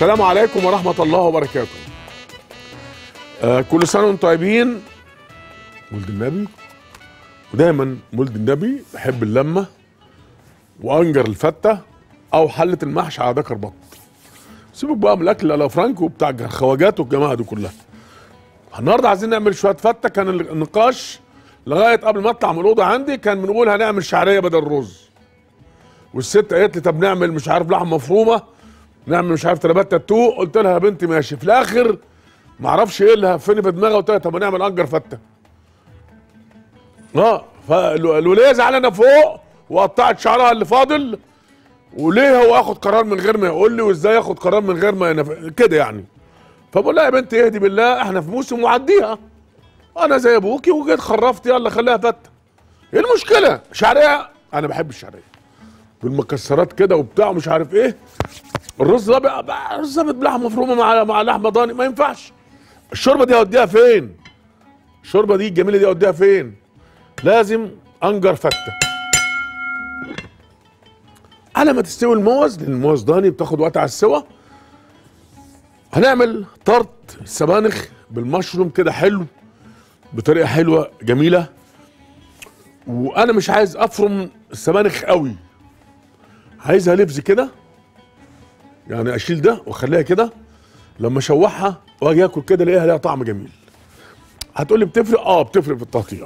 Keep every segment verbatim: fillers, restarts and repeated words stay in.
السلام عليكم ورحمة الله وبركاته. آه كل سنة وانتم طيبين. مولد النبي، ودايما مولد النبي بحب اللمة وانجر الفتة او حلة المحشي على ذكر بط. سيبك بقى من الاكل الا فرانكو بتاع الخواجات والجماعة دي كلها. النهارده عايزين نعمل شوية فتة. كان النقاش لغاية قبل ما اطلع من الأوضة عندي كان بنقول هنعمل شعرية بدل الرز. والست قالت لي طب نعمل مش عارف لحمة مفرومة، نعمل مش عارف تربات تاتو. قلت لها يا بنتي ماشي. في الاخر ما اعرفش ايه اللي هفني في دماغي، قلت لها طب ما نعمل انجر فته. اه فالوليه زعلانه فوق وقطعت شعرها اللي فاضل، وليه هو ياخد قرار من غير ما يقول لي، وازاي ياخد قرار من غير ما ينف... كده يعني. فبقول لها يا بنتي اهدي بالله، احنا في موسم وعديها. انا زي ابوكي وجيت خرفت، يلا خليها فته. ايه المشكله؟ شعريه، انا بحب الشعريه بالمكسرات كده وبتاع ومش عارف ايه. الرز ده بقى رز بلحمه مفرومه مع مع لحمه ضاني، ما ينفعش. الشوربه دي هوديها فين؟ الشوربه دي الجميله دي هوديها فين؟ لازم انجر فته. على ما تستوي الموز، لان الموز ضاني بتاخد وقت على السوا. هنعمل طرت السبانخ بالمشروم كده حلو، بطريقه حلوه جميله. وانا مش عايز افرم السبانخ قوي، عايزها لبز كده، يعني اشيل ده واخليها كده، لما اشوحها واجي اكل كده الاقيها ليها طعم جميل. هتقولي بتفرق؟ اه بتفرق في التقطيع.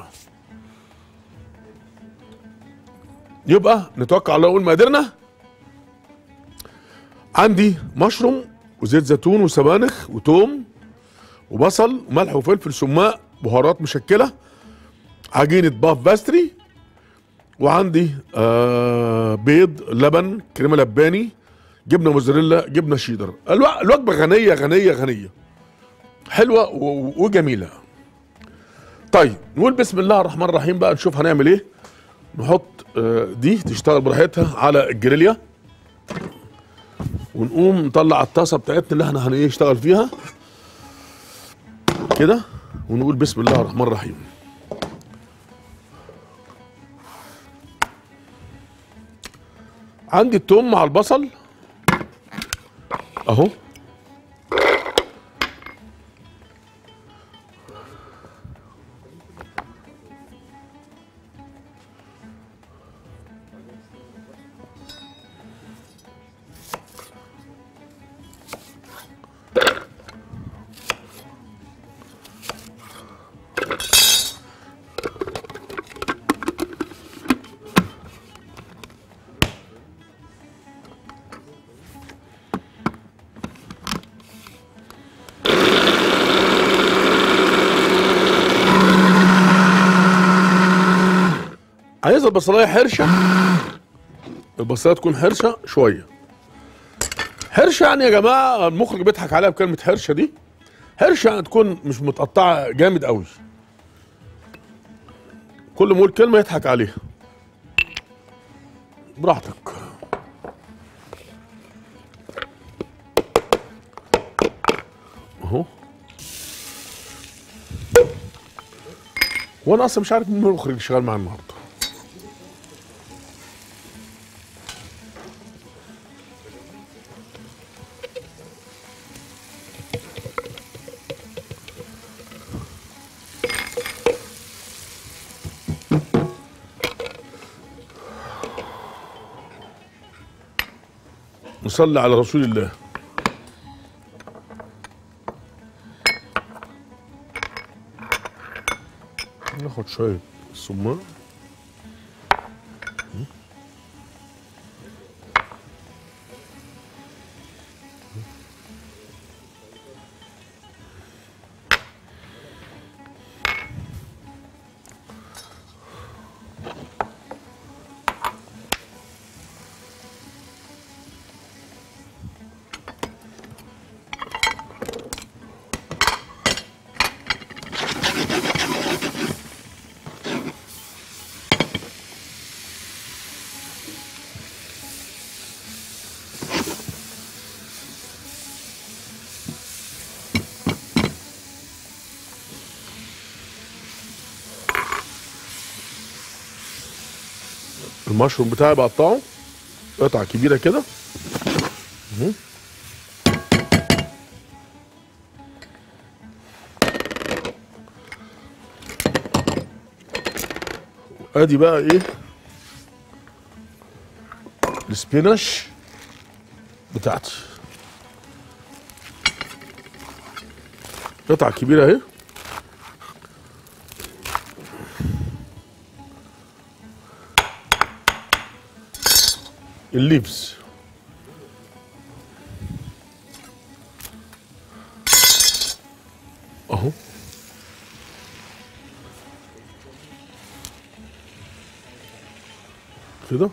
يبقى نتوكل على الله ونقول مقاديرنا. عندي مشروم وزيت زيتون وسبانخ وتوم وبصل وملح وفلفل سماق، بهارات مشكله، عجينه باف باستري، وعندي آه بيض، لبن، كريمه لباني، جبنه موزاريلا، جبنه شيدر. الوجبه غنيه غنيه غنيه حلوه وجميله. طيب نقول بسم الله الرحمن الرحيم بقى، نشوف هنعمل ايه. نحط آه دي تشتغل براحتها على الجريليا، ونقوم نطلع الطاسه بتاعتنا اللي احنا هنشتغل فيها كده، ونقول بسم الله الرحمن الرحيم. عندي التوم مع البصل اهو، عايزه البصلايه حرشه، البصلايه تكون حرشه شويه. حرشه يعني يا جماعه المخرج بيضحك عليها بكلمه حرشه دي. حرشه يعني تكون مش متقطعه جامد قوي. كل ما اقول كلمه يضحك عليها. براحتك. اهو. وانا اصلا مش عارف مين المخرج اللي شغال معايا النهارده. نصلي على رسول الله. ناخد شوية سماق المشروم بتاعي بقطعه قطع كبيره كده. ادي بقى ايه السبينش بتاعتي، قطعة كبيرة اهي. الليفز اهو كده.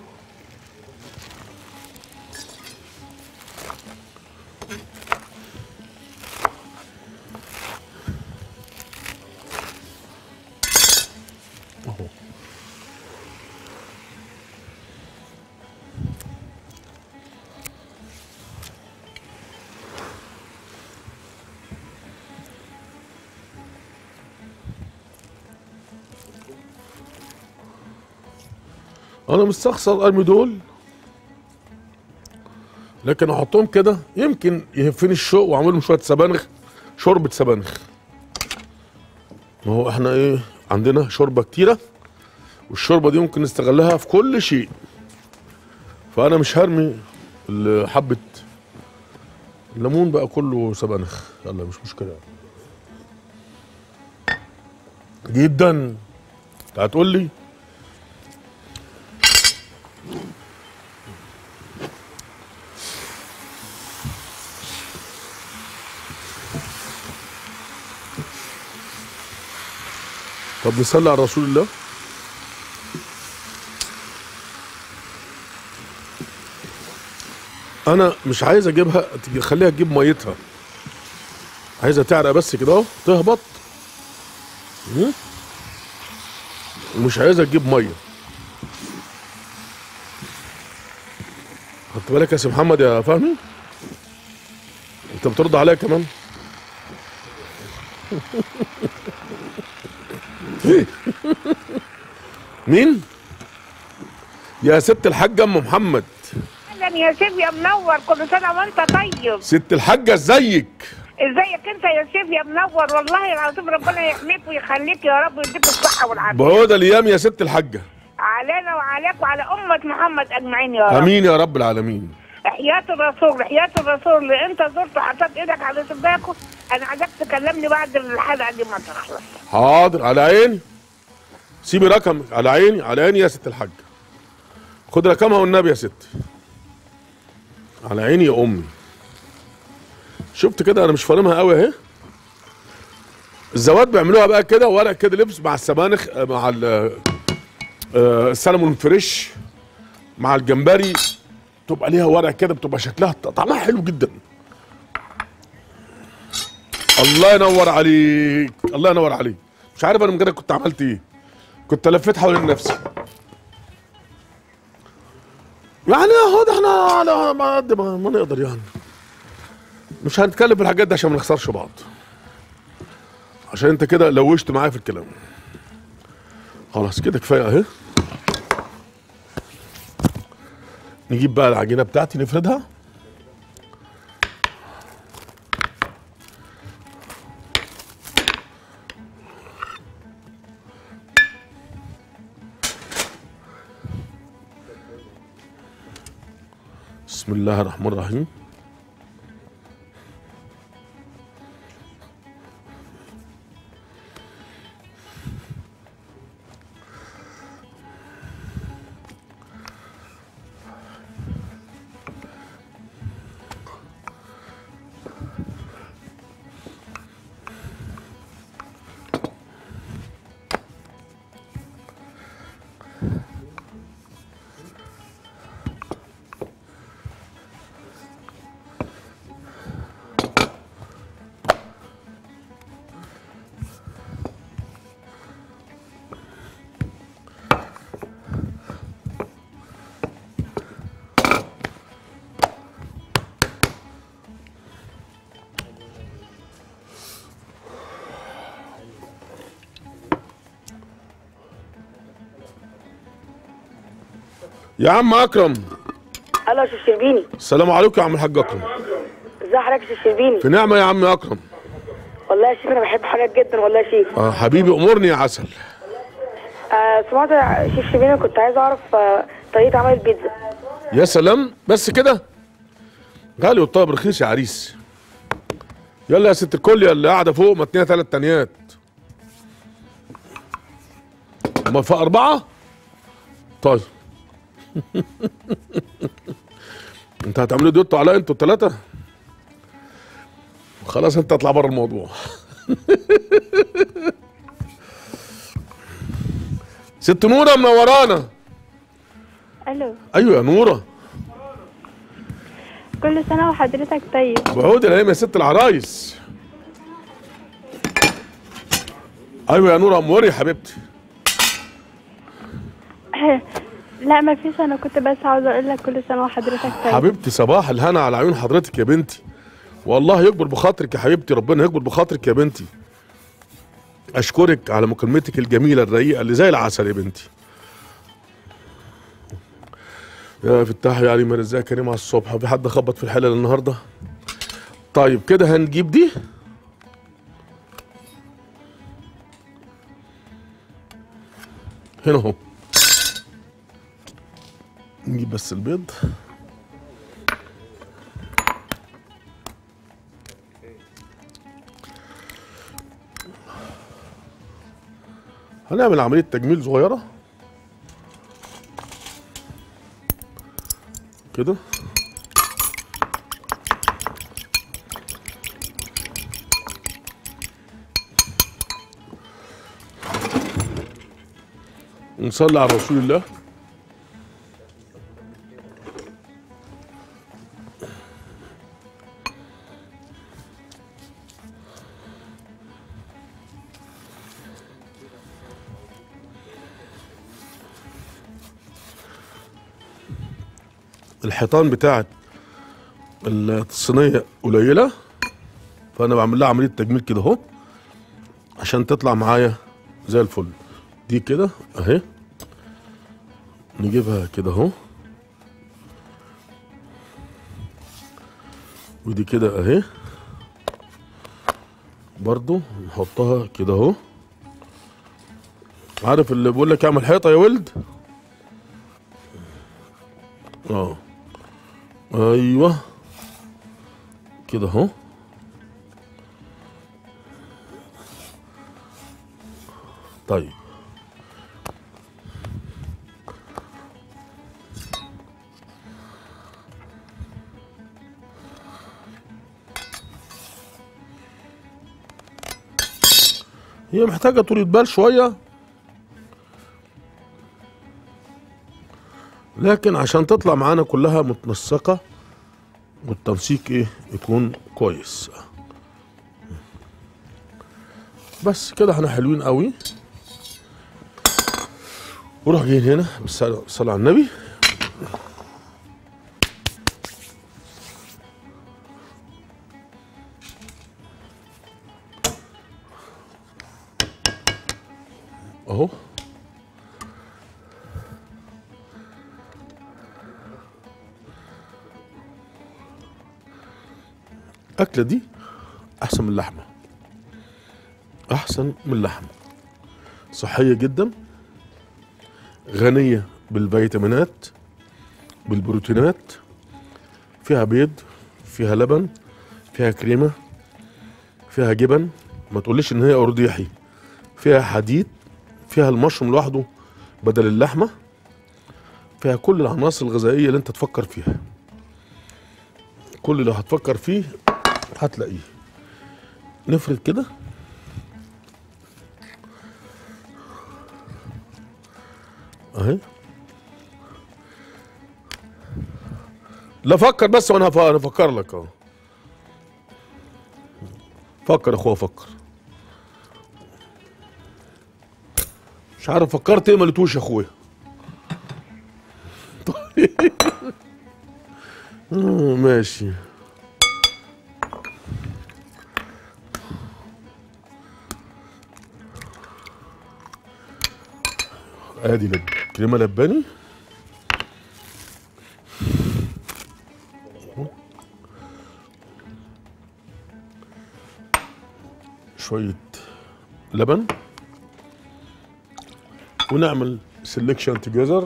اهو انا مستخسر ارمي دول، لكن احطهم كده يمكن يهفني الشوق واعملهم شويه سبانخ، شوربه سبانخ. ما هو احنا ايه عندنا شوربه كتيره، والشوربه دي ممكن نستغلها في كل شيء، فانا مش هرمي حبه الليمون بقى كله سبانخ. يلا مش مشكله جدا. انت هتقول لي طب نصلي على رسول الله. انا مش عايز اجيبها خليها تجيب ميتها، عايزها تعرق بس كده اهو تهبط، ومش عايزها تجيب ميه. خدت بالك يا سي محمد يا فهمي؟ انت بترد عليا كمان. مين؟ يا ست الحاجة ام محمد. اهلا يا شيف يا منور، كل سنه وانت طيب. ست الحاجة ازيك؟ ازيك انت يا شيف يا منور؟ والله العظيم ربنا يحميك ويخليك يا رب ويديك الصحه والعافيه. بعود الايام يا ست الحاجة. علينا وعليك وعلى امه محمد اجمعين يا رب. امين يا رب العالمين. حياة الرسول حياة الرسول اللي انت زرته حطيت ايدك على سباكه. انا عايزك تكلمني بعد الحلقه دي ما تخلص. حاضر على عيني. سيبي رقمك على عيني على عيني يا ست الحاجة. خد رقمها والنبي يا ستي. على عيني يا امي. شفت كده انا مش فاهمها قوي اهي. الزوات بيعملوها بقى كده ورق كده لبس مع السبانخ مع السلمون فريش مع الجمبري، تبقى ليها ورق كده بتبقى شكلها طعمها حلو جدا. الله ينور عليك الله ينور عليك. مش عارف انا من كده كنت عملت ايه، كنت لفيت حوالين نفسي. يعني اهو ده احنا على ما قد ما, ما نقدر، يعني مش هنتكلم في الحاجات دي عشان ما نخسرش بعض، عشان انت كده لوشت معايا في الكلام. خلاص كده كفايه اهي. نجيب بقى العجينه بتاعتي نفردها. بسم الله الرحمن الرحيم. يا عم اكرم. الو يا شيخ شربيني. السلام عليكم يا عم الحاج اكرم. ازي حضرتك يا شيخ شربيني؟ في نعمه يا عم اكرم. والله يا شيخ انا بحب حضرتك جدا والله يا شيخ. اه حبيبي امورني يا عسل. آه سمعت شيف شيبين، كنت عايزه اعرف آه طريقه عمل البيتزا. يا سلام، بس كده؟ غالي والطلب رخيص يا عريس. يلا يا ست الكل يا اللي قاعده فوق متنيه ثلاث تانيات. اما في اربعه؟ طيب. انت هتعملوا دوتو عليا انتوا الثلاثه؟ خلاص انت اطلع بره الموضوع. ست نوره منورانا. الو، ايوه يا نوره. كل سنة وحضرتك طيب. بعود الايام يا ست العرايس. ايوه يا نوره اموري يا حبيبتي. لا ما فيش، انا كنت بس عاوزة اقول لك كل سنة وحضرتك طيب. حبيبتي صباح الهنا على عيون حضرتك يا بنتي. والله يكبر بخاطرك يا حبيبتي، ربنا يكبر بخاطرك يا بنتي. اشكرك على مكالمتك الجميله الرقيقه اللي زي العسل يا بنتي. يا فتاح يا علي مرزاق كريم على الصبح. في حد خبط في الحلل النهارده؟ طيب كده هنجيب دي. هنا اهو. نجيب بس البيض. هنعمل عملية تجميل صغيرة كده. نصلي على رسول الله. الحيطان بتاعت الصينيه قليله، فانا بعمل لها عمليه تجميل كده اهو عشان تطلع معايا زي الفل. دي كده اهي، نجيبها كده اهو، ودي كده اهي برضو نحطها كده اهو. عارف اللي بيقول لك اعمل حيطه يا ولد؟ اه ايوه كده اهو. طيب هي محتاجة طولة بال شوية، لكن عشان تطلع معانا كلها متنسقة والتنسيق ايه يكون كويس. بس كده احنا حلوين قوي. وروح جايين هنا بالصلاة على النبي. اهو الأكلة دي أحسن من اللحمة، أحسن من اللحمة. صحية جدا، غنية بالفيتامينات بالبروتينات، فيها بيض، فيها لبن، فيها كريمة، فيها جبن. ما تقوليش إن هي أرديحي. فيها حديد، فيها المشروم لوحده بدل اللحمة، فيها كل العناصر الغذائية اللي أنت تفكر فيها. كل اللي هتفكر فيه هتلاقيه. نفرد كده اهي. لا فكر بس وانا هفكر لك اهو. فكر يا اخويا فكر. مش عارف فكرت ايه، ما لقيتوش يا اخويا. ماشي. ادي لب كريمه لباني، شويه لبن، ونعمل سelection together.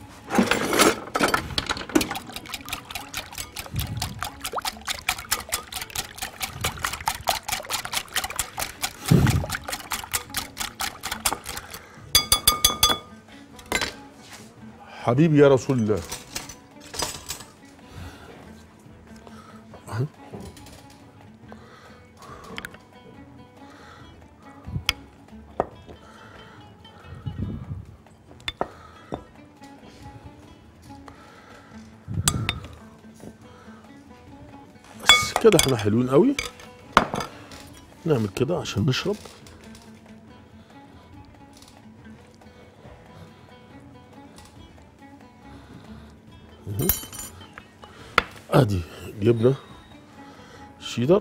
حبيبي يا رسول الله. بس كده احنا حلوين قوي. نعمل كده عشان نشرب. ادي جبنه شيدر،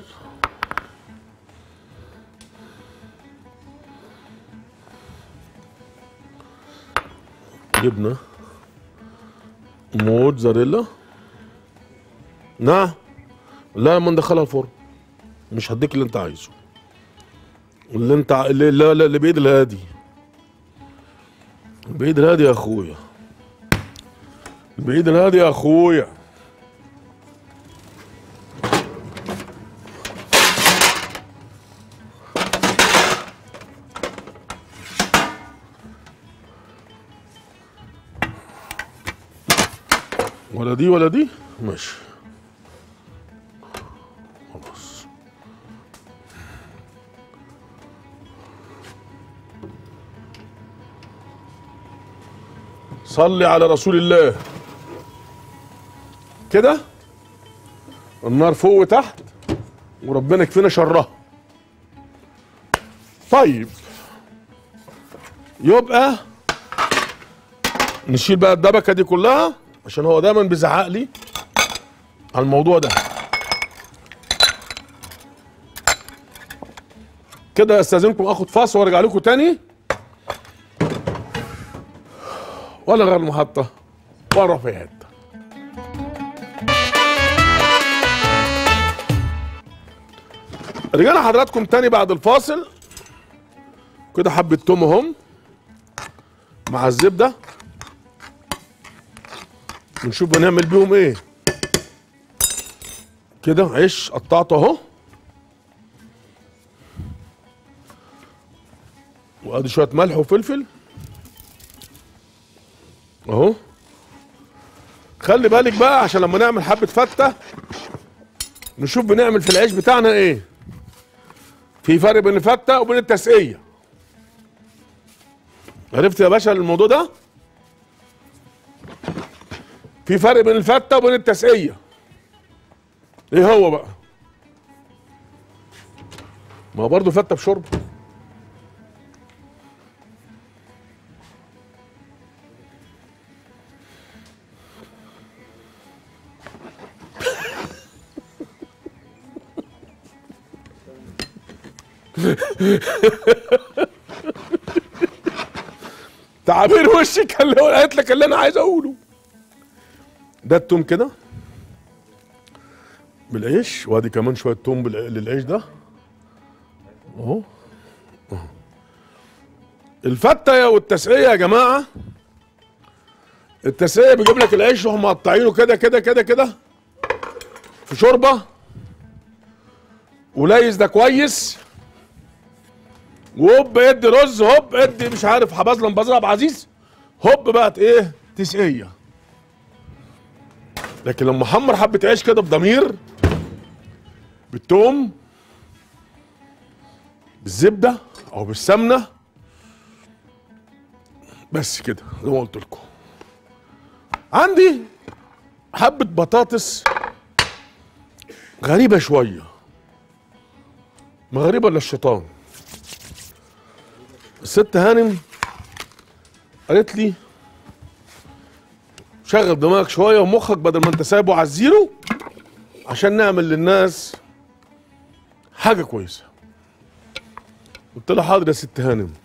جبنه موتزاريلا. نعم. لا ما ندخلها الفرن، مش هديك اللي انت عايزه، اللي انت ع- اللي لا لا اللي بايد الهادي، بايد الهادي يا اخويا، بايد الهادي يا اخويا. ولا دي ولا دي، ماشي خلاص. صلي على رسول الله. كده النار فوق وتحت وربنا يكفينا شرها. طيب يبقى نشيل بقى الدبكه دي كلها عشان هو دايما بيزعق لي على الموضوع ده. كده استاذنكم اخد فاصل وارجع لكم تاني، ولا غير المحطه ولا في حته. رجعنا حضراتكم تاني بعد الفاصل. كده حبه توم اهم مع الزبده، ونشوف بنعمل بيهم ايه. كده عيش قطعته اهو، وادي شويه ملح وفلفل اهو. خلي بالك بقى عشان لما نعمل حبه فته نشوف بنعمل في العيش بتاعنا ايه. في فرق بين الفته وبين التسقيه. عرفت يا باشا الموضوع ده؟ في فرق بين الفته وبين التسقيه. ايه هو بقى؟ ما هو برضه فته بشرب. تعابير وشك اللي هو قالت لك اللي انا عايز اقوله. ده التوم كده بالعيش، وادي كمان شويه توم بالع- للعيش ده اهو اهو. الفته والتسقيه يا جماعه، التسقيه بيجيب لك العيش وهم مقطعينه كده كده كده كده في شوربه، وليس ده كويس، وهوب ادي رز، هوب ادي مش عارف حبازلم بزرع عزيز، هوب بقت ايه؟ تسقيه. لكن لما احمر حبه عيش كده بضمير، بالثوم، بالزبده او بالسمنه، بس كده زي ما قلت لكم. عندي حبه بطاطس غريبه شويه، ما غريبه الا الشيطان. الست هانم قالت لي شغل دماغك شويه ومخك بدل ما انت سايبه على الزيرو عشان نعمل للناس حاجه كويسه. قلت لها حاضر يا ست هانم،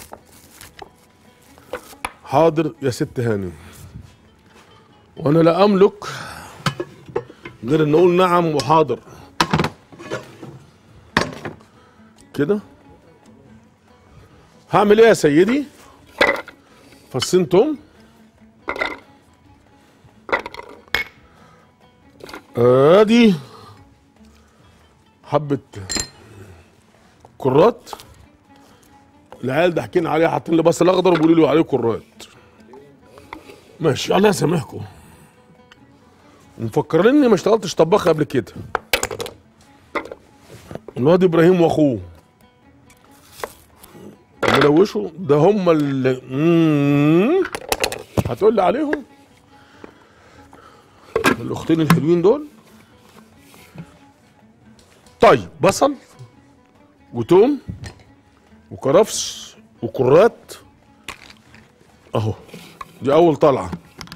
حاضر يا ست هانم، وانا لا املك غير ان اقول نعم وحاضر. كده هعمل ايه يا سيدي؟ فصين توم، ادي حبه كرات. العيال ضاحكين عليها، حاطين لي بصل اخضر وبيقولوا لي عليه كرات. ماشي الله يسامحكم. مفكرين اني ما اشتغلتش طباخ قبل كده. الواد ابراهيم واخوه ملوشوا ده هم اللي مم. هتقول لي عليهم الاختين الحلوين دول. طيب بصل وتوم وكرفس وكرات اهو، دي اول طلعه.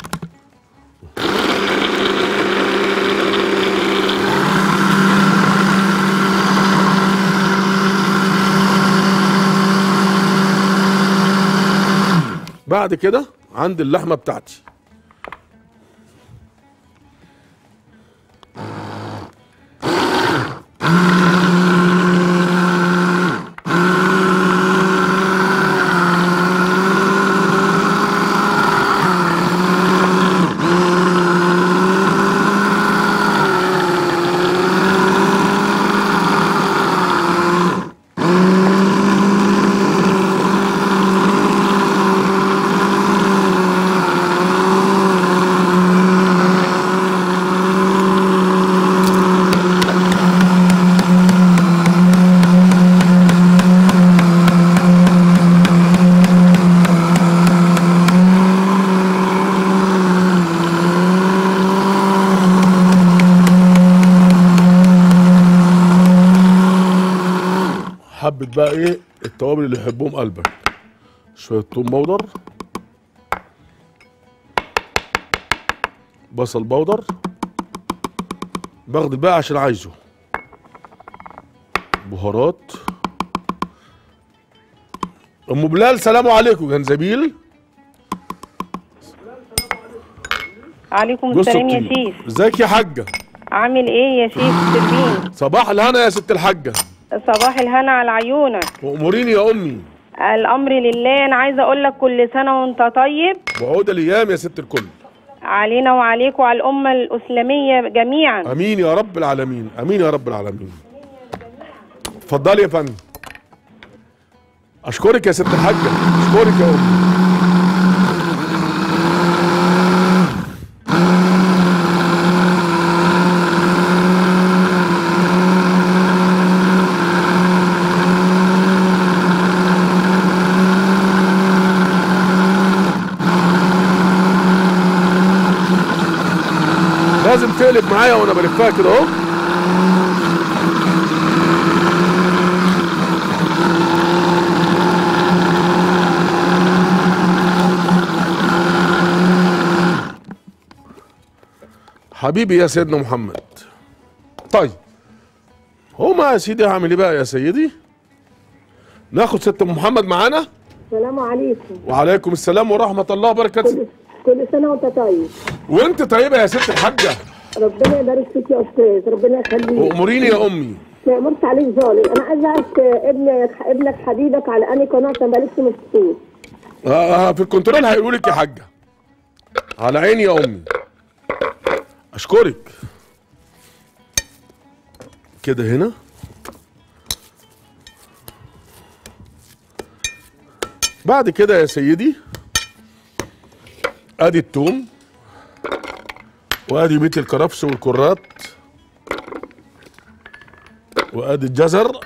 بعد كده عندي اللحمه بتاعتي. حبة بقى ايه التوابل اللي يحبهم قلبك. شوية توم بودر، بصل بودر، باخد بقى عشان عايزه، بهارات. ام بلال سلام عليكم. جنزبيل. عليكم السلام يا شيخ. ازيك يا حاجة؟ عامل ايه يا شيخ سيرفين؟ صباح الهنا يا ست الحاجة. صباح الهنا على عيونك. واموريني يا امي. الامر لله. انا عايزه اقول لك كل سنه وانت طيب. وعود الايام يا ست الكل. علينا وعليك وعلى الامه الاسلاميه جميعا. امين يا رب العالمين، امين يا رب العالمين. اتفضلي يا فندم. اشكرك يا ست الحاجه، اشكرك يا امي. لازم تقلب معايا وانا بلفها كده اهو. حبيبي يا سيدنا محمد. طيب هما يا سيدي هعمل ايه بقى يا سيدي؟ ناخد ست محمد معانا. السلام عليكم. وعليكم السلام ورحمه الله وبركاته. كل, كل سنه وانت طيب. وانت طيبه يا ست الحاجه. ربنا يبارك فيك يا استاذ، ربنا يخليك. واموريني يا امي. ما امرت عليك ظالم. انا عايزه اعرف ابنك ابنك حبيبك على انهي قناه عشان بقالي كتير ما شفتوش. آه في الكنترول هيقولوا لك يا حاجه. على عيني يا امي. اشكرك. كده هنا بعد كده يا سيدي ادي التوم وادي بيت الكرفس والكرات وادي الجزر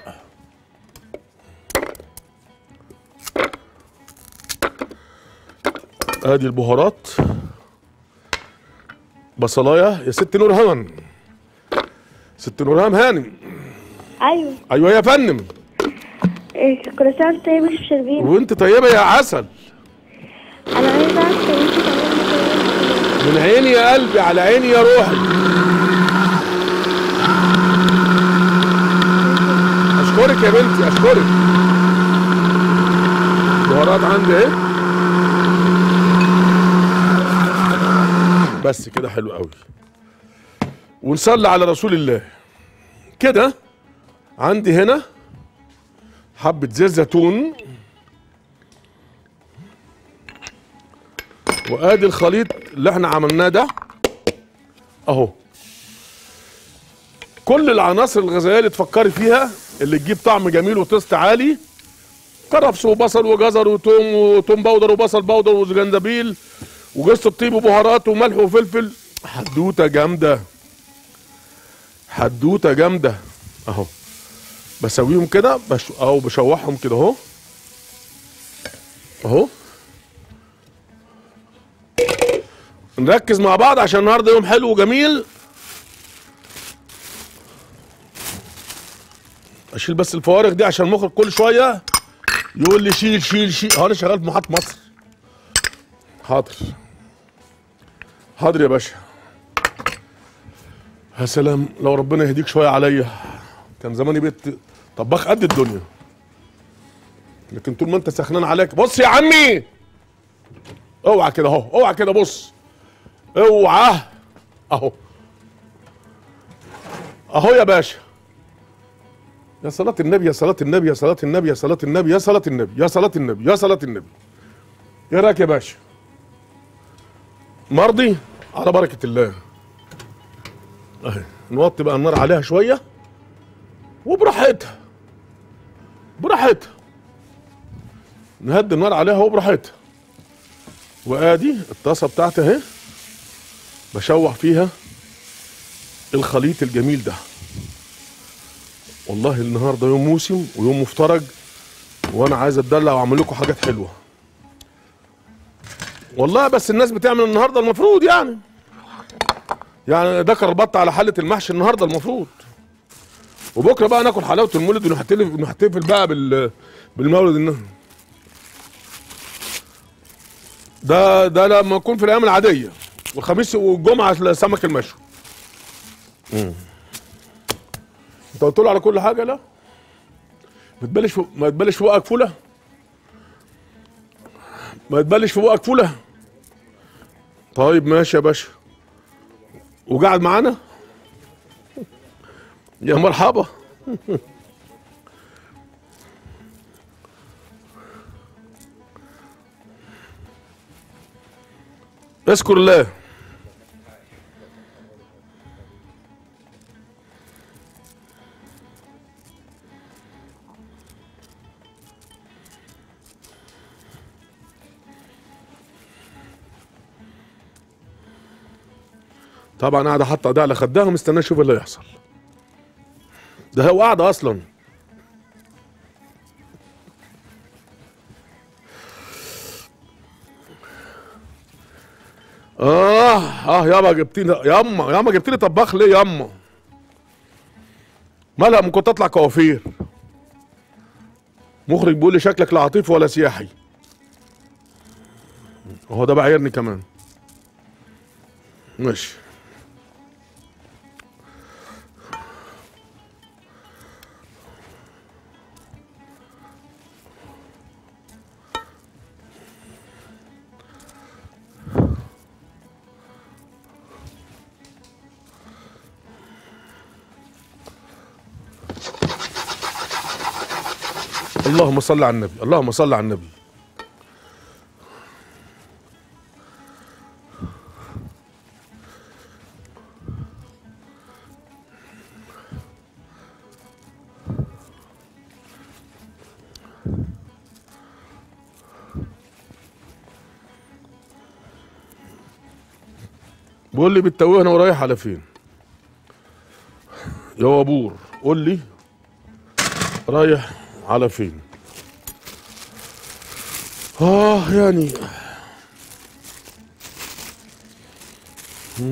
ادي البهارات. بصلايه يا ست نور هانم. ست نور هانم هانم. ايوه ايوه يا فندم. إيه كل سنه وانت طيب يا شربين. وانت طيبه يا عسل. انا عايزه اعرف طريقتي كمان. من عيني يا قلبي، على عيني يا روحي. اشكرك يا بنتي، اشكرك. بهارات عندي اهي. بس كده حلو قوي. ونصلي على رسول الله. كده عندي هنا حبة زيت زيتون وادي الخليط اللي احنا عملناه ده اهو. كل العناصر الغذائيه اللي تفكري فيها اللي تجيب طعم جميل وتست عالي، كرفس وبصل وجزر وتوم وتوم باودر وبصل باودر وجنزبيل وجوز الطيب وبهارات وملح وفلفل. حدوته جامده، حدوته جامده اهو. بسويهم كده بش... او بشوحهم كده اهو اهو. نركز مع بعض عشان النهارده يوم حلو وجميل. اشيل بس الفوارغ دي عشان المخرج كل شويه يقول لي شيل شيل شيل. هو انا شغال في محطة مصر. حاضر حاضر يا باشا. يا سلام لو ربنا يهديك شويه عليا، كان زماني بيت طباخ قد الدنيا. لكن طول ما انت سخنان عليك. بص يا عمي، اوعى كده اهو، اوعى كده، بص اوعى اهو اهو يا باشا. يا صلاة النبي يا صلاة النبي يا صلاة النبي يا صلاة النبي يا صلاة النبي يا صلاة النبي يا صلاة النبي. ايه رايك يا باشا؟ مرضي؟ على بركة الله. اهي نوطي بقى النار عليها شوية وبراحتها براحتها. نهدي النار عليها وبراحتها. وادي الطاسة بتاعتي اهي بشوح فيها الخليط الجميل ده. والله النهارده يوم موسم ويوم مفترج، وانا عايز اتدلع واعمل لكم حاجات حلوه والله. بس الناس بتعمل النهارده المفروض يعني يعني ده كربط على حله المحشي النهارده المفروض. وبكره بقى ناكل حلاوه المولد ونحتفل ونحتفل بقى بال بالمولد النهارده. ده ده لما يكون في الايام العاديه، والخميس والجمعه سمك المشوي. امم انت قلت له على كل حاجه؟ لا ما تبلش فوق، ما تبلش في بقك فوله، ما تبلش في بقك فوله. طيب ماشي يا باشا. وقاعد معانا يا مرحبا. اذكر الله. طبعا قاعده حاطه ايديها على خدها ومستنيه اشوف اللي هيحصل. ده هو قاعده اصلا. اه اه يابا جبتيني ياما ياما جبتيني طباخ ليه ياما؟ مالها ما كنت اطلع كوافير. مخرج بيقول لي شكلك لا عاطفي ولا سياحي. هو ده بعيرني كمان. ماشي. اللهم صل على النبي، اللهم صل على النبي. بيقول لي بتتوهنا ورايح على فين؟ يا وابور قول لي رايح على فين؟ اه يعني مم.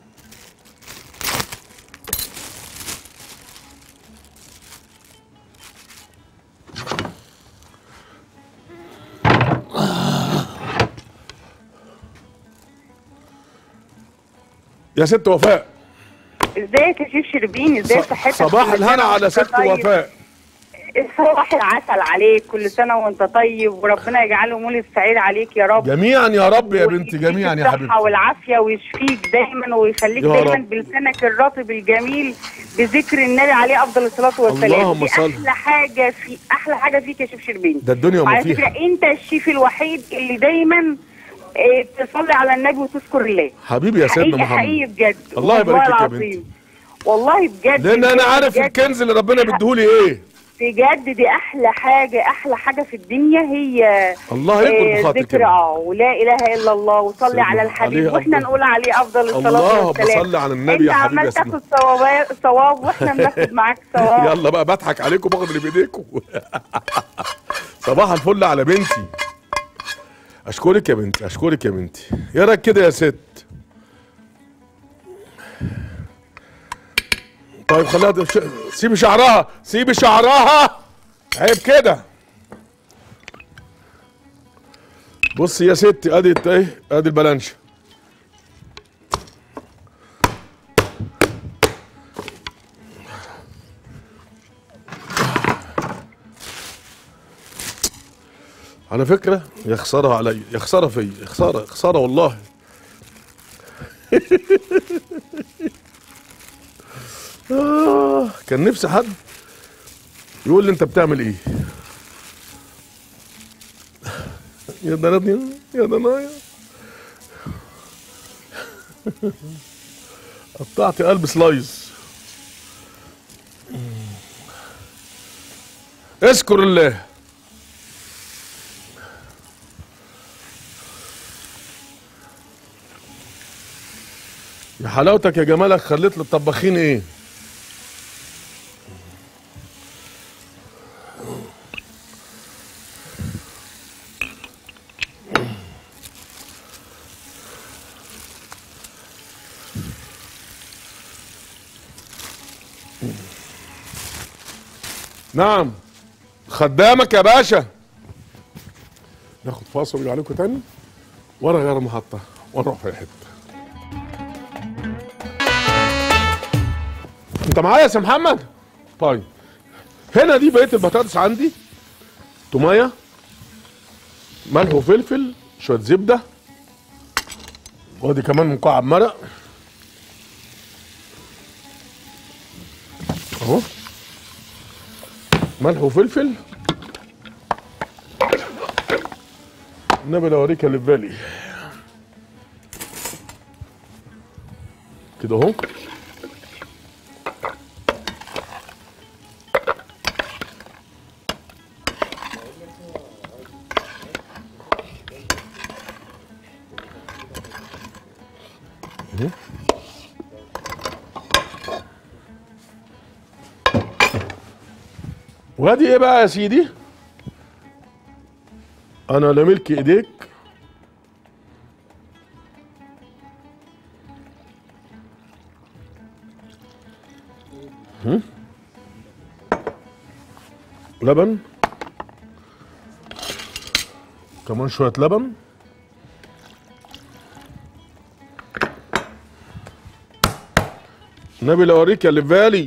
يا ست وفاء، ازيك يا شيف شربين؟ ازاي صحتك؟ صباح الهنا على ست وفاء. صباح العسل عليك، كل سنه وانت طيب وربنا يجعله مولد سعيد عليك يا رب. جميعا يا رب يا بنتي، جميعا يا حبيبتي. الصحه والعافيه ويشفيك دايما ويخليك دايما رب. بلسانك الرطب الجميل بذكر النبي عليه افضل الصلاه والسلام. اللهم صل. احلى حاجه في احلى حاجه فيك يا شيف شربين. ده الدنيا وما على فيها. فكره انت الشيف الوحيد اللي دايما إيه تصلي على النبي وتذكر الله. حبيبي يا سيدنا محمد. حقيقي بجد. الله يبارك لك يا بنتي. والله بجد. لان انا عارف الكنز اللي ربنا بيديهولي ايه. بجد دي احلى حاجه، احلى حاجه في الدنيا هي الله يكبر بخاطرك. ذكر اه ولا اله الا الله وصلي على الحبيب واحنا نقول عليه افضل الصلاه والسلام. اللهم صل على النبي يا حبيبي. انت عمال تاخد ثواب ثواب واحنا بناخد معاك ثواب. يلا بقى بضحك عليكم باخد اللي بايديكم. صباح الفل على بنتي. اشكرك يا بنتي، اشكرك يا بنتي. يا راجل كده يا ست. طيب خليها سيبي شعرها، سيبي شعرها، عيب كده. بصي يا ستي ادي ايه، ادي البلانشه. على فكره يا خساره عليا، يا خساره فيا، يا خساره، خساره والله. آه كان نفسي حد يقول لي انت بتعمل ايه. يا دنيا يا دنيا قطعت قلب سلايز. اذكر الله. يا حلاوتك يا جمالك، خليت للطباخين ايه. نعم خدامك يا باشا. ناخد فاصل ونرجع لكم تاني ورا غير المحطة ونروح في حتة. انت معايا يا سي محمد؟ طيب هنا دي بقية البطاطس عندي، تومية، ملح وفلفل، شوية زبدة، وادي كمان مكعب مرق اهو، ملح وفلفل. النبي لو اوريك اللي في بالي كده اهو. وادي ايه بقى يا سيدي؟ انا لا ملك ايديك هم؟ لبن كمان، شوية لبن، النبي لا اوريك اللي في بالي.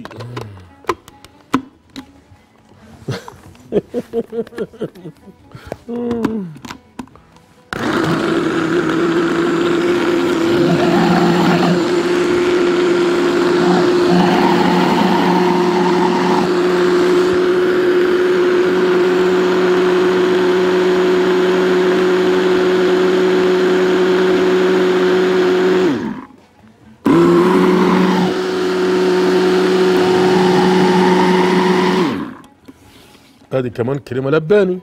ادي كمان كريمه لباني،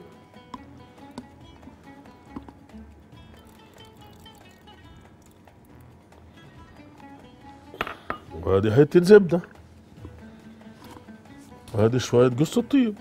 وادي حته زبده، وادي شويه جوز الطيب.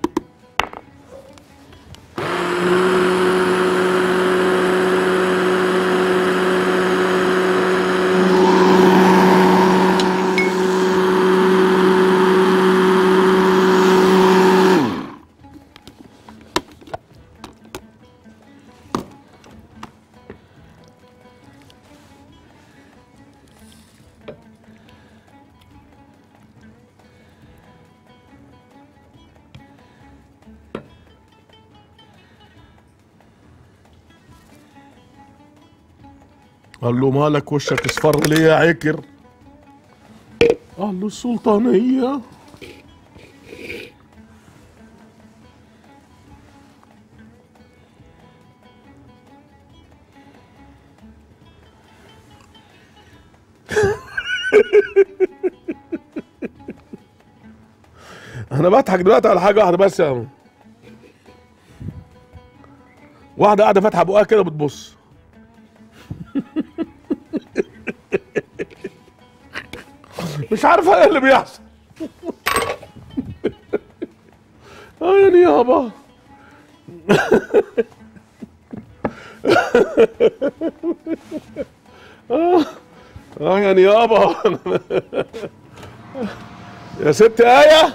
قال له مالك وشك اصفر ليه يا عكر؟ قال له السلطانية. انا بضحك دلوقتي على حاجه واحده بس يا عم. واحده قاعده فاتحه بقها كده بتبص. مش عارفه ايه اللي بيحصل. اه يعني يابا. اه اه يعني يابا. يا ست آية.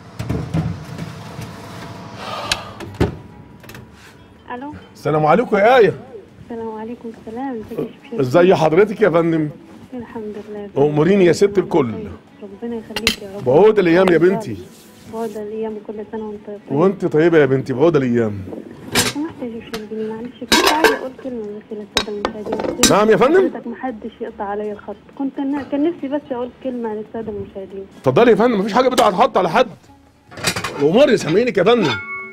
الو. السلام عليكم يا آية. السلام عليكم. السلام. ازي حضرتك يا فندم؟ الحمد لله. اموريني يا ست الكل. ربنا يخليك يا رب. بعود الايام يا بنتي. بعود الايام وكل سنه وانت طيب. وانت طيبه يا بنتي. بعود الايام. لو سمحت يا شيخ شربيني معلش كنت عايزه اقول كلمه بس للساده المشاهدين. نعم يا فندم. حضرتك محدش يقطع عليا الخط. كنت كان نفسي بس اقول كلمه للساده المشاهدين. اتفضلي يا فندم. مفيش حاجه بتقع تحط على حد. الامور سامعينك يا فندم.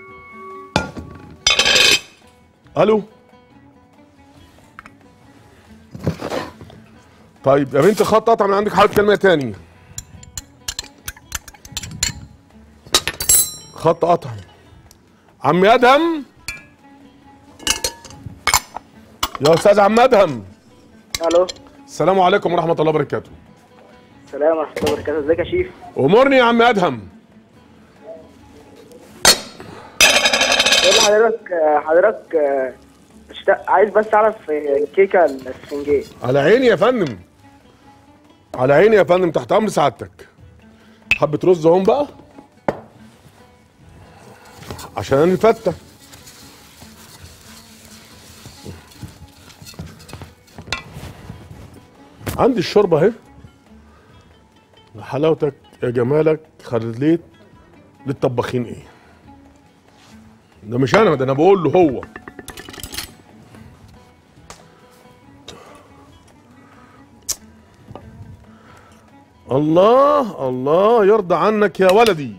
الو. طيب يا بنتي الخط قطع من عندك. حاول كلمه تاني. خط قطع. عم ادهم. يا استاذ عم ادهم. الو. السلام عليكم ورحمه الله وبركاته. السلام ورحمه الله وبركاته. ازيك يا شيف؟ امورني يا عم ادهم. بقول لحضرتك حضرتك اشتاق عايز بس اعرف الكيكه الاسفنجيه. على عيني يا فندم. على عيني يا فندم. تحت امر سعادتك. حبه رز اهم بقى عشان الفته. عندي الشوربه اهي. حلاوتك يا جمالك خليت للطباخين ايه. ده مش انا، ده انا بقول له هو. الله الله يرضى عنك يا ولدي.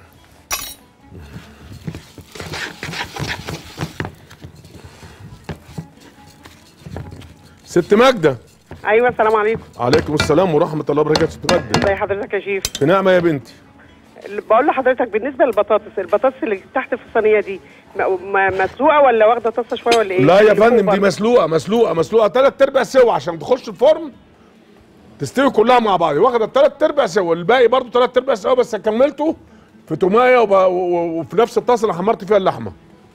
ست ماجدة. ايوه السلام عليكم. عليكم السلام ورحمة الله وبركاته. ست ماجدة. ازي حضرتك يا شيف؟ في نعمة يا بنتي. بقول لحضرتك بالنسبة للبطاطس، البطاطس اللي تحت في الصينية دي مسلوقة ولا واخدة طاسة شوية ولا ايه؟ لا يا فندم دي مسلوقة مسلوقة مسلوقة تلات ارباع سوا عشان تخش الفرن تستوي كلها مع بعض. واخدة تلات ارباع سوا. الباقي برضو تلات ارباع سوا بس كملته في تومايه وب... وفي نفس الطاسة اللي حمرت فيها اللحمة.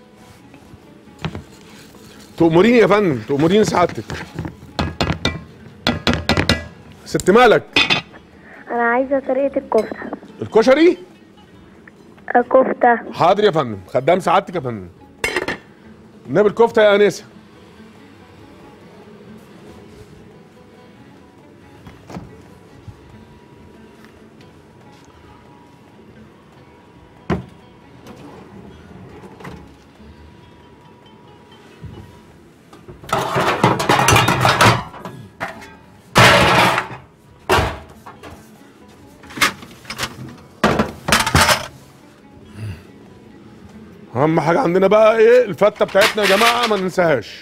تأمريني يا فندم. تأمريني سعادتك. ست مالك. انا عايزه طريقه الكفته. الكشري. كفته. حاضر يا فندم. خدام سعادتك يا فندم. نبي الكفته يا انسه. اهم حاجه عندنا بقى ايه؟ الفته بتاعتنا يا جماعه ما ننساهاش.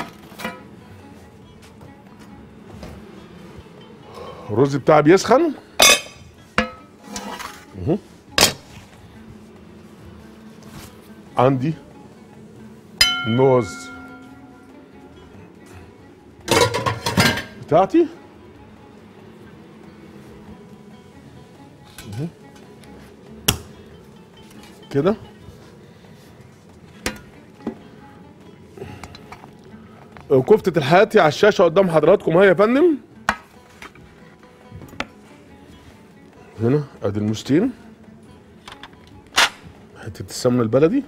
الرز بتاعي بيسخن اهو. عندي الموز بتاعتي اهو كده. كفتة الحياتي على الشاشة قدام حضراتكم اهي يا فندم. هنا ادي المستين. حتة السمنة البلدي.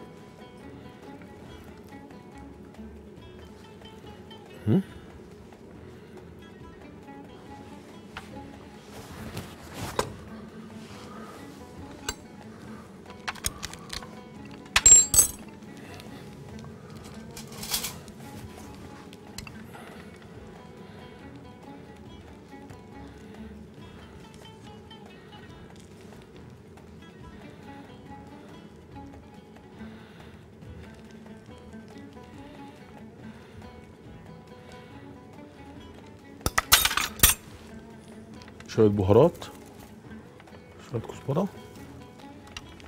شوية بهارات. شوية كزبرة.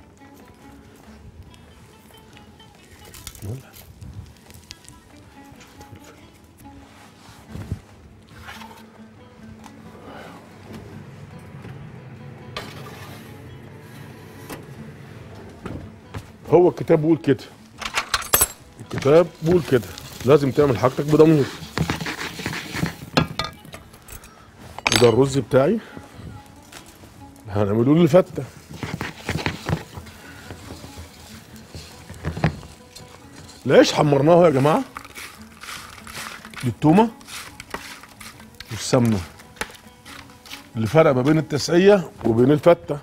هو الكتاب بيقول كده، الكتاب بيقول كده، لازم تعمل حاجتك بضمير. وده الرز بتاعي هنعمله للفتة. العيش حمرناه يا جماعة بالتومة والسمنة، اللي فرق ما بين التسقية وبين الفتة.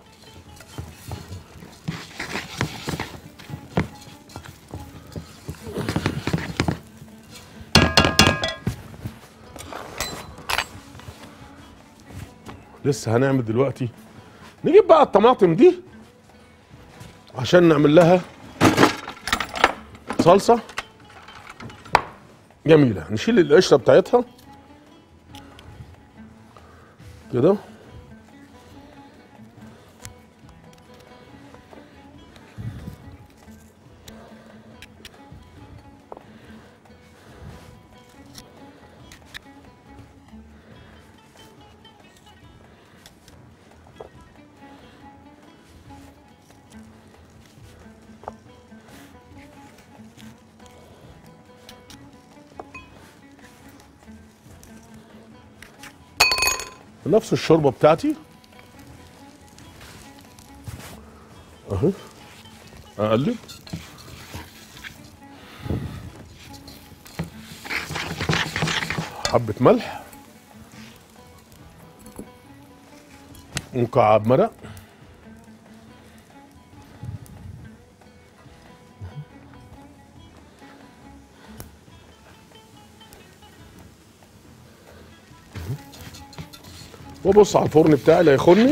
لسه هنعمل دلوقتي، نجيب بقى الطماطم دي عشان نعمل لها صلصة جميلة. نشيل القشرة بتاعتها كده، نفس الشوربه بتاعتي اهو. اقلب حبه ملح ومكعب مرق، وابص على الفرن بتاعي لا يخني.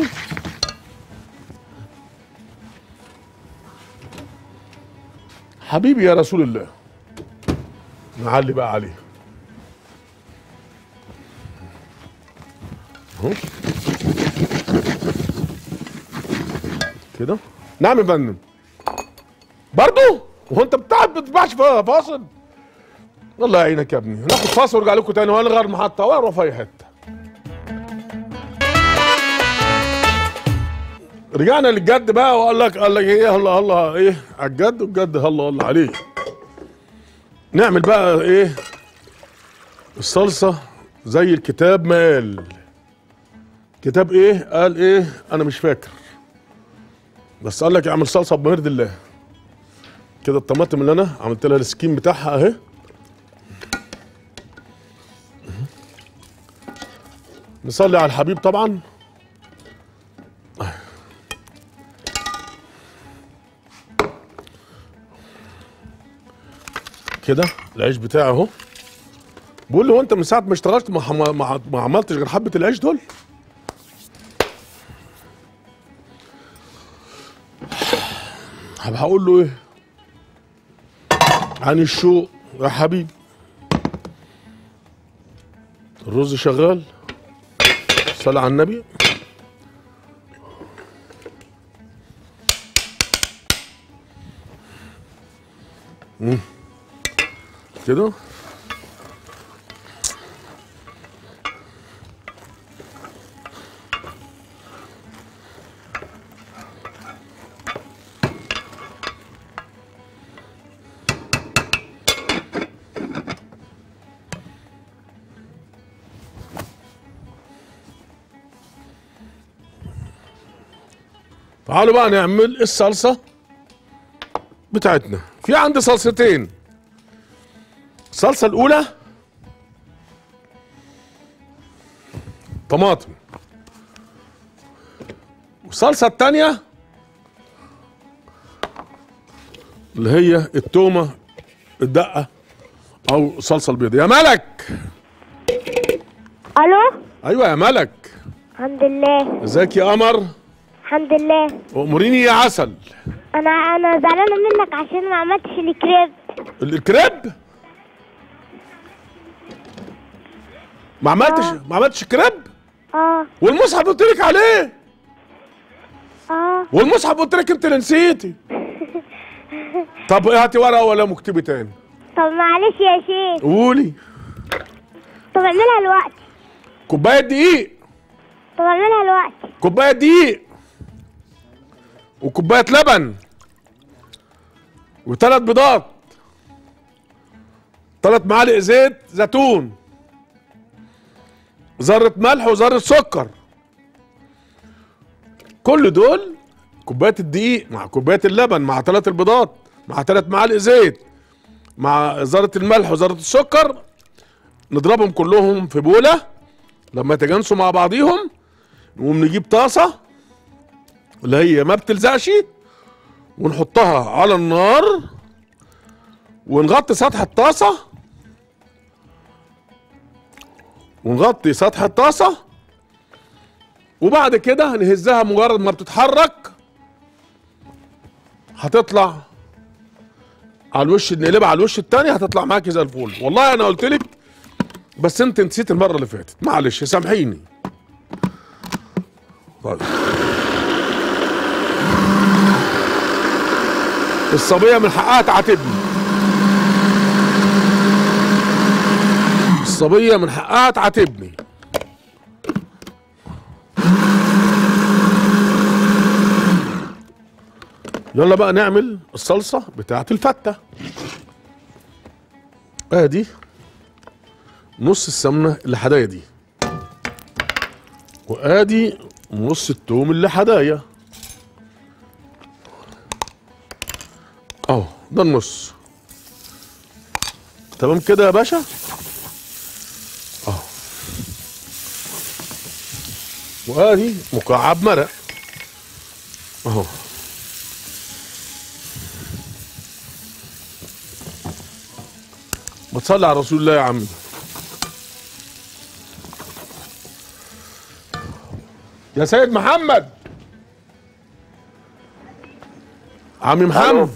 حبيبي يا رسول الله، نعلي بقى عليه اهو كده. نعم يا فندم. برضه وهو انت بتاع ما بتسمعش فاصل؟ الله يعينك يا ابني. هناخد فاصل وارجع لكم تاني وهنغير محطه واروح في اي حته. رجعنا للجد بقى، وقال لك قال لك ايه، الله الله ايه على الجد، والجد الله الله عليه. نعمل بقى ايه الصلصه زي الكتاب ما قال. كتاب ايه قال ايه انا مش فاكر، بس قال لك اعمل صلصه بمرد الله. كده الطماطم اللي انا عملت لها السكين بتاعها اهي. نصلي على الحبيب طبعا. كده العيش بتاعي اهو. بقول له هو انت من ساعه ما اشتغلت ما, ما, ما عملتش غير حبه العيش دول؟ هقول له ايه عن الشوق يا حبيبي. الرز شغال، صلي على النبي. مم. كده تعالوا بقى نعمل الصلصة بتاعتنا. في عندي صلصتين. الصلصة الأولى طماطم، والصلصة التانية اللي هي التومة الدقة أو الصلصة البيضاء. يا ملك. ألو. أيوة يا ملك. الحمد لله. ازيك يا قمر؟ الحمد لله. أموريني يا عسل. أنا أنا زعلانة منك عشان ما عملتش الكريب. الكريب؟ ما عملتش آه. ما عملتش كريب؟ اه. والمصحف قلت لك عليه. اه. والمصحف قلت لك انت اللي نسيتي. طب هاتي ورقه ولا مكتبي تاني؟ طب معلش يا شيخ. قولي. طب اعملها دلوقتي. كوبايه دقيق. طب اعملها دلوقتي. كوبايه دقيق وكوبايه لبن وثلاث بيضات، ثلاث معالق زيت زيتون، ذره ملح وذره سكر. كل دول كوبايه الدقيق مع كوبايه اللبن مع ثلاث البيضات مع ثلاث معالق زيت مع ذره الملح وذره السكر، نضربهم كلهم في بوله لما يتجانسوا مع بعضيهم. نقوم نجيب طاسه اللي هي ما بتلزقش ونحطها على النار ونغطي سطح الطاسه ونغطي سطح الطاسه وبعد كده نهزها. مجرد ما بتتحرك هتطلع على الوش، نقلبها على الوش التاني هتطلع معاكي زي الفل. والله انا قلت لك بس انت نسيت المره اللي فاتت، معلش سامحيني. طيب الصبيه من حقها تعاتبني، الصبيه من حقها تعاتبني. يلا بقى نعمل الصلصه بتاعت الفته. ادي نص السمنه اللي حدايا دي، وادي نص التوم اللي حدايا اهو، ده النص. تمام كده يا باشا اهو. وادي مكعب مرق اهو. بتصلي على رسول الله يا عمي. يا سيد محمد، عمي محمد،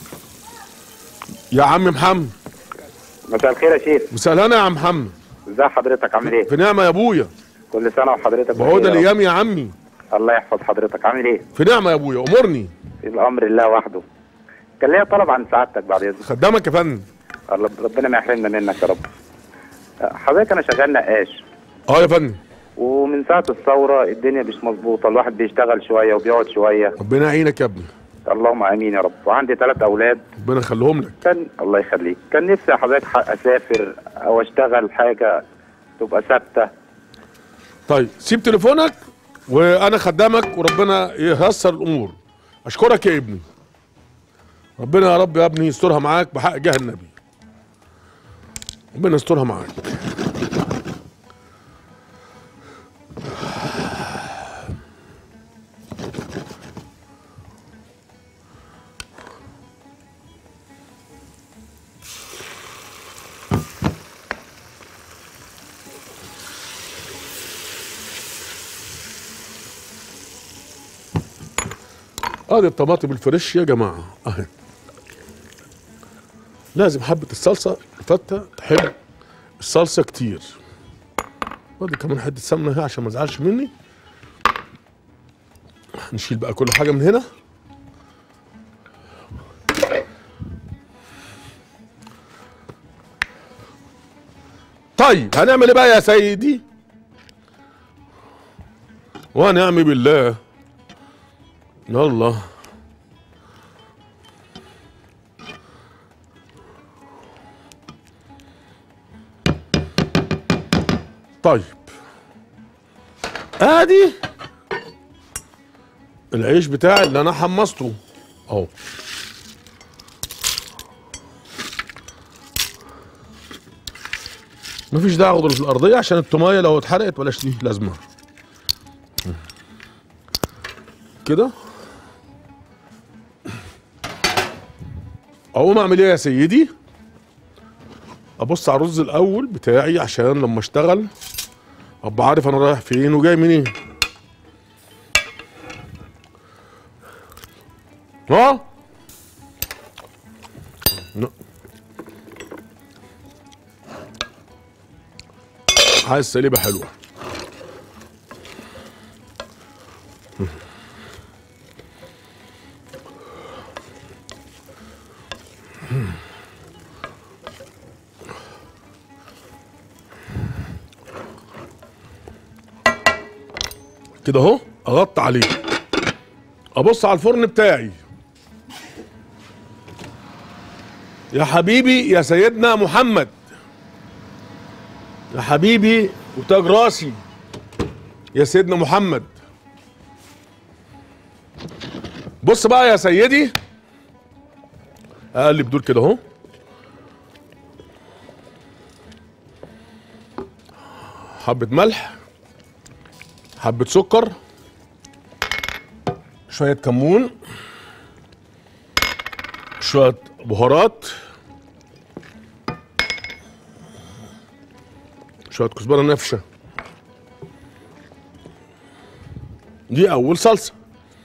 يا عم محمد. مساء الخير يا شيخ. مساء الهنا يا عم محمد. ازي حضرتك، عامل ايه؟ في نعمه يا ابويا. كل سنه وحضرتك بعود الايام يا عمي. الله يحفظ حضرتك، عامل ايه؟ في نعمه يا ابويا، امرني. الامر لله وحده. كان ليا طلب عن سعادتك بعد اذنك. خدامك يا فندم. الله ربنا ما يحرمنا منك يا رب. حضرتك انا شغال نقاش. اه يا فندم. ومن ساعه الثوره الدنيا مش مظبوطه، الواحد بيشتغل شويه وبيقعد شويه. ربنا يعينك يا ابني. اللهم امين يا رب. وعندي ثلاث اولاد ربنا يخليهم لك. كان الله يخليك. كان نفسي حضرتك اسافر او اشتغل حاجه تبقى ثابته. طيب سيب تليفونك وانا خدامك وربنا ييسر الامور. اشكرك يا ابني. ربنا يا رب يا ابني يسترها معاك بحق جاه النبي. ربنا يسترها معاك. ادي الطماطم الفريش يا جماعه اهي. لازم حبه الصلصه الفته تحب الصلصه كتير. وادي كمان حته سمنه اهي عشان ما تزعلش مني. نشيل بقى كل حاجه من هنا. طيب هنعمل ايه بقى يا سيدي؟ ونعم بالله. يلا طيب ادي العيش بتاعي اللي انا حمصته اهو. مفيش داعي اخده في الارضيه عشان التوميه لو اتحرقت بلاش ليه لازمه كده. اقوم اعمل ايه يا سيدي؟ ابص على الرز الاول بتاعي عشان لما اشتغل ابقى عارف انا رايح فين وجاي منين. ها عايز سليبه حلوه. كده اهو، اغطي عليه، ابص على الفرن بتاعي. يا حبيبي يا سيدنا محمد، يا حبيبي وتاج راسي يا سيدنا محمد. بص بقى يا سيدي، اقلب دول كده اهو، حبة ملح، حبة سكر، شوية كمون، شوية بهارات، شوية كزبرة نافشة. دي أول صلصة.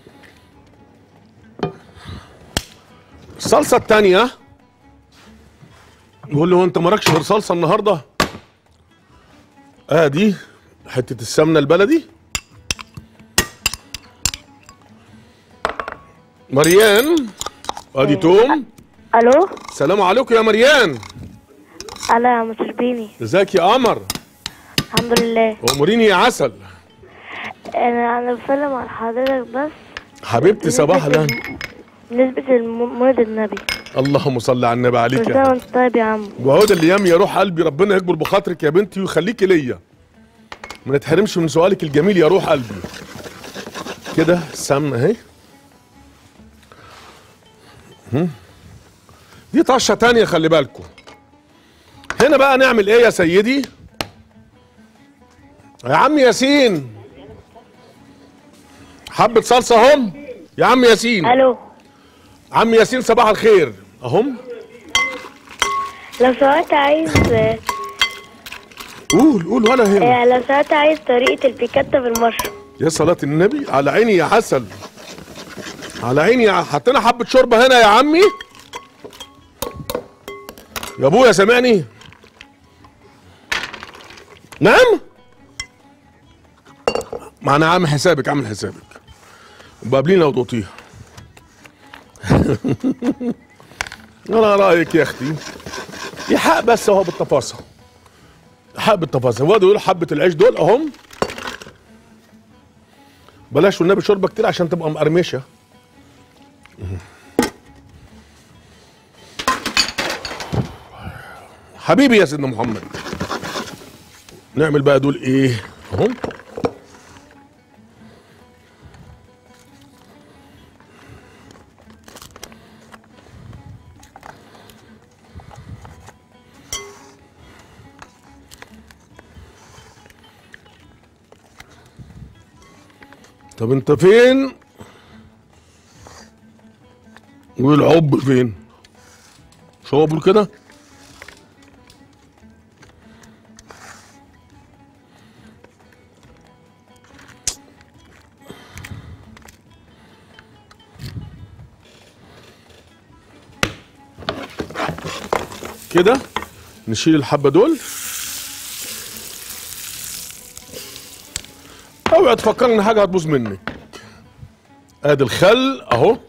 الصلصة التانية، يقول لي هو أنت مالكش غير صلصة النهاردة؟ ادي آه حته السمنه البلدي. مريان ادي توم. الو السلام عليكم يا مريان. الو يا مشربيني. ازيك يا قمر؟ الحمد لله. اموريني يا عسل. انا انا بسلم على حضرتك بس. حبيبتي صباح الهنا. بالنسبه لمولد النبي. اللهم صل على النبي عليك يا يا وانت طيب يا عم. وعود الايام يا روح قلبي، ربنا يكبر بخاطرك يا بنتي ويخليكي ليا، ما نتحرمش من سؤالك الجميل يا روح قلبي. كده السمنه اهي. دي طشه تانية خلي بالكم. هنا بقى نعمل ايه يا سيدي؟ يا عم ياسين، حبه صلصه اهم يا عم ياسين. الو عم ياسين صباح الخير اهم. لو سمحت عايز قول قول ولا هنا. لو سمحت عايز طريقه البيكاتا بالمشروم. يا صلاة النبي، على عيني يا عسل، على عيني يا حطينا حبة شوربة هنا يا عمي. يا ابويا سامعني؟ نعم؟ ما انا عامل حسابك عامل حسابك. وبقابلينا وتقطيها. انا رايك يا اختي يحق بس اهو بالتفاصيل، يحق بالتفاصيل. هو دول حبه العيش دول اهم، بلاش والنبي شوربه كتير عشان تبقى مقرمشه. حبيبي يا سيدنا محمد. نعمل بقى دول ايه اهم. طب انت فين؟ والعب فين؟ مش هو بيقول كده؟ كده نشيل الحبة دول. اوعى تفكر ان حاجه هتبوظ منك. ادي الخل اهو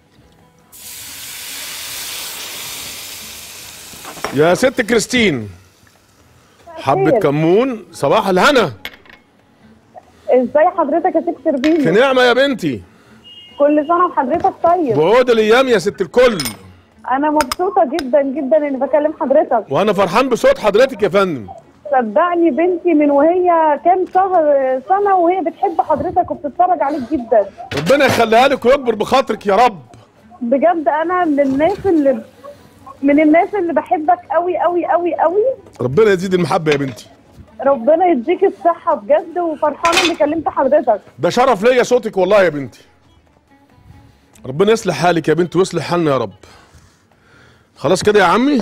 يا ست كريستين. حبه كمون. صباح الهنا. ازاي حضرتك يا ست شربيني؟ في نعمه يا بنتي. كل سنه وحضرتك طيب. بعود الايام يا ست الكل. انا مبسوطه جدا جدا اني بكلم حضرتك. وانا فرحان بصوت حضرتك يا فندم. صدقني بنتي من وهي كام شهر سنه وهي بتحب حضرتك وبتتفرج عليك جدا. ربنا يخليها لك ويكبر بخاطرك يا رب. بجد انا من الناس اللي من الناس اللي بحبك قوي قوي قوي قوي. ربنا يزيد المحبه يا بنتي. ربنا يديك الصحه بجد، وفرحانه اني كلمت حضرتك. ده شرف ليا صوتك والله يا بنتي. ربنا يصلح حالك يا بنتي ويصلح حالنا يا رب. خلاص كده يا عمي.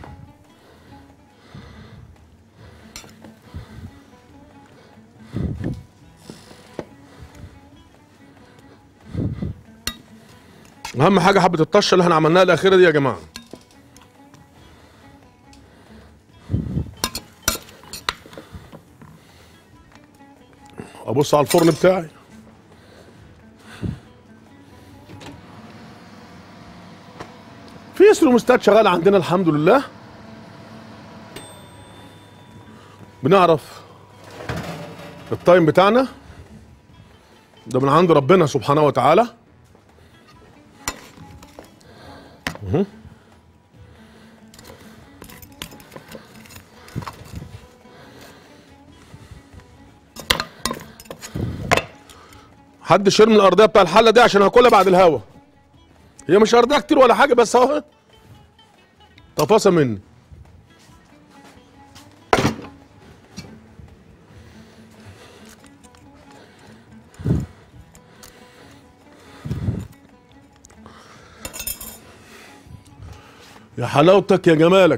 اهم حاجه حبه الطشه اللي احنا عملناها الاخيره دي يا جماعه. ابص على الفرن بتاعي. في سلومستات شغاله عندنا الحمد لله. بنعرف التايم بتاعنا ده من عند ربنا سبحانه وتعالى. اهو حدش يرمي الارضيه بتاع الحله دي عشان هاكلها بعد الهوا. هي مش ارضيه كتير ولا حاجه، بس اهو تفاصيل مني. يا حلاوتك يا جمالك.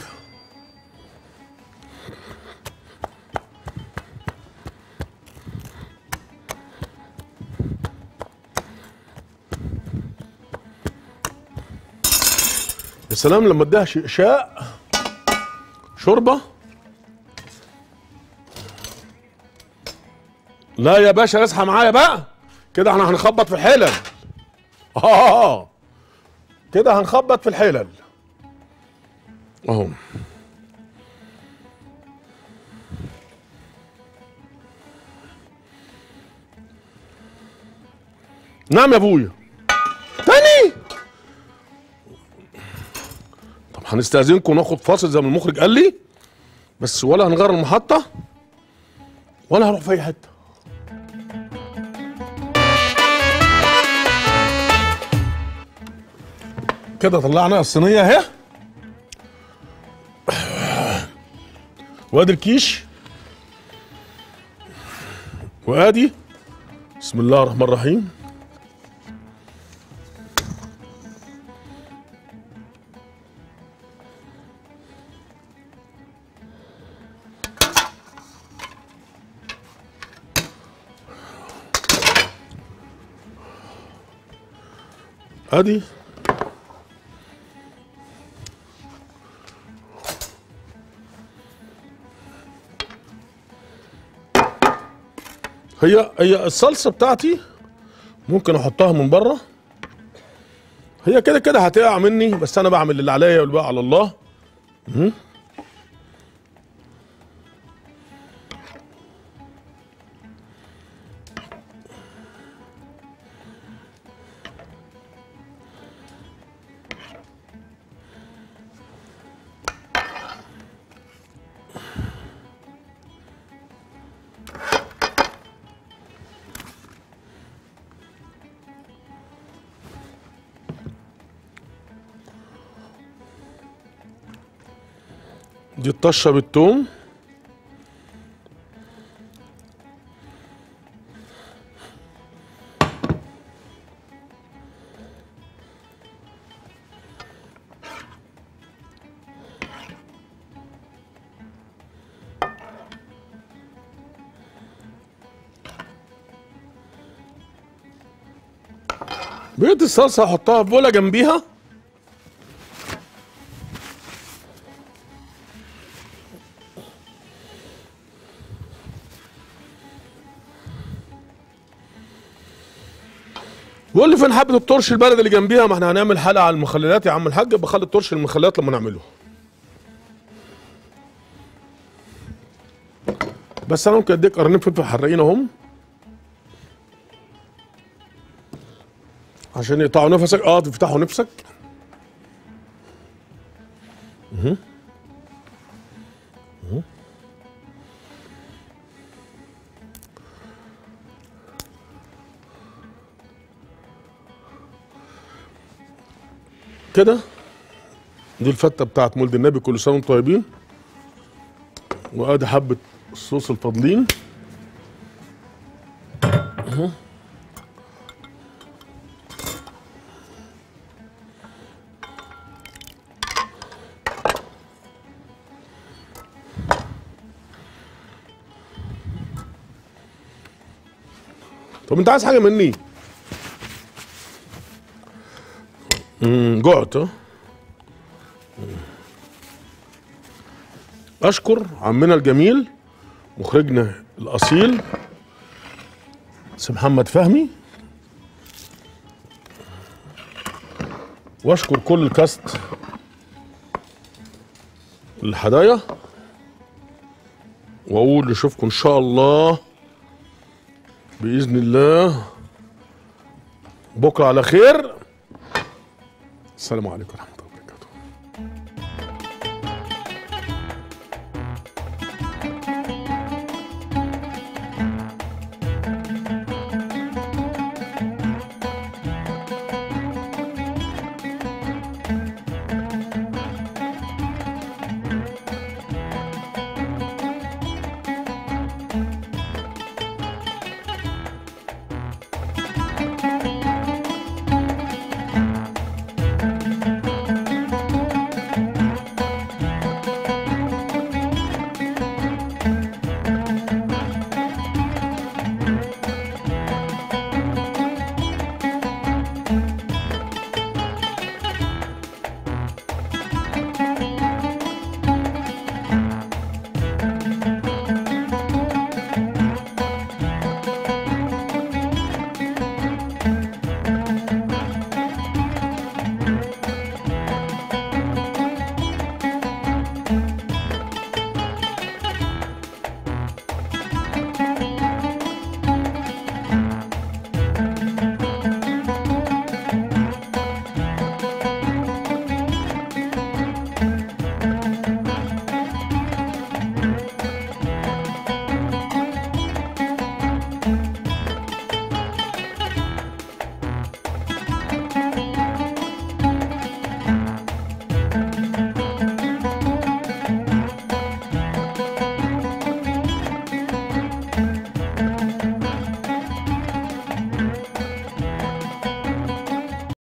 يا سلام لما اديها شقشاق شوربه. لا يا باشا اصحى معايا بقى كده، احنا هنخبط في الحلل. اه كده هنخبط في الحلل اهو. نعم يا ابويا. تاني. طب هنستأذنكم وناخد فاصل زي ما المخرج قال لي، بس ولا هنغير المحطة ولا هروح في أي حتة. كده طلعنا الصينية اهي، وادي الكيش، وادي بسم الله الرحمن الرحيم. ادي هي هي الصلصه بتاعتي ممكن احطها من بره. هي كده كده هتقع مني، بس انا بعمل اللي عليا والباقي على الله. مم. دي الطشه بالثوم. بقيت الصلصه احطها في بوله جنبيها. بيقول لي فين حبه الترش البلد اللي جنبيها؟ ما احنا هنعمل حلقه على المخللات يا عم الحاج، بخلي الترش المخللات لما نعمله. بس انا ممكن اديك قرنين فلفل حراقين اهم عشان يقطعوا نفسك. اه تفتحوا نفسك. اها اها كده. دي الفته بتاعت مولد النبي، كل سنه وانتم طيبين. وادي حبه الصوص الفاضلين اهو. طب انت عايز حاجه مني؟ امم جعت. اشكر عمنا الجميل مخرجنا الاصيل سي محمد فهمي، واشكر كل الكاست الهدايا، واقول نشوفكم ان شاء الله باذن الله بكره على خير. السلام عليكم ورحمه الله.